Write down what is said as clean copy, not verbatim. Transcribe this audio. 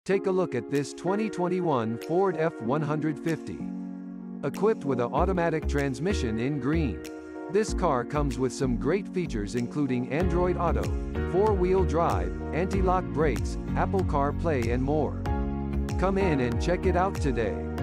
Take a look at this 2021 Ford F-150. Equipped with an automatic transmission in green. This car comes with some great features including Android Auto, 4-wheel drive, anti-lock brakes, Apple CarPlay and more. Come in and check it out today.